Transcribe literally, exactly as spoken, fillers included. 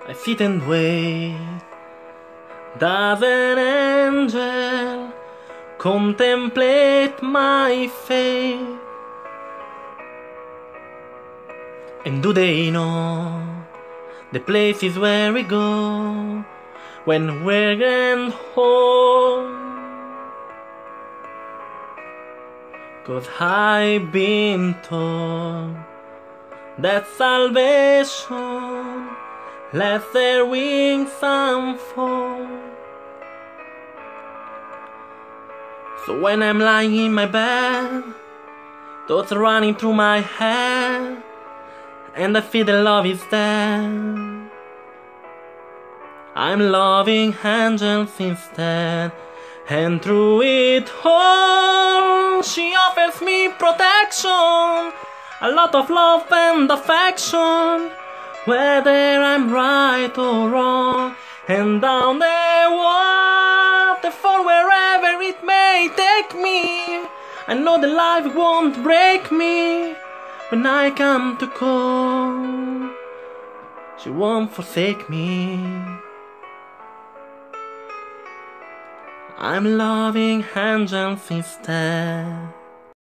I sit and wait. Does an angel contemplate my fate? And do they know the places where we go when we're going home? 'Cause I've been told that salvation lets their wings unfold. So when I'm lying in my bed, thoughts are running through my head, and I feel that love is dead, I'm loving angels instead. And through it all, she offers me protection, a lot of love and affection, whether I'm right or wrong. And down the waterfall, wherever it may take me, I know that life won't break me. When I come to call, she won't forsake me. I'm loving angels instead.